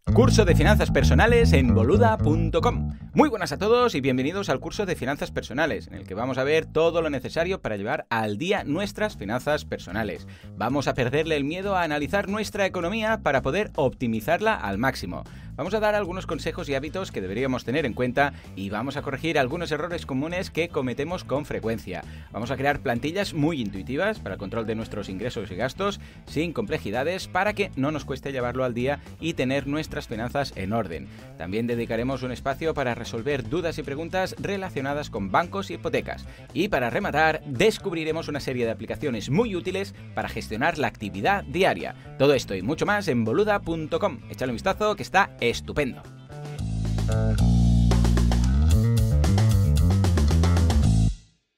Curso de Finanzas Personales en Boluda.com. Muy buenas a todos y bienvenidos al curso de Finanzas Personales, en el que vamos a ver todo lo necesario para llevar al día nuestras finanzas personales. Vamos a perderle el miedo a analizar nuestra economía para poder optimizarla al máximo. Vamos a dar algunos consejos y hábitos que deberíamos tener en cuenta y vamos a corregir algunos errores comunes que cometemos con frecuencia. Vamos a crear plantillas muy intuitivas para el control de nuestros ingresos y gastos, sin complejidades, para que no nos cueste llevarlo al día y tener nuestras finanzas en orden. También dedicaremos un espacio para resolver dudas y preguntas relacionadas con bancos y hipotecas. Y para rematar, descubriremos una serie de aplicaciones muy útiles para gestionar la actividad diaria. Todo esto y mucho más en Boluda.com. Échale un vistazo que está estupendo.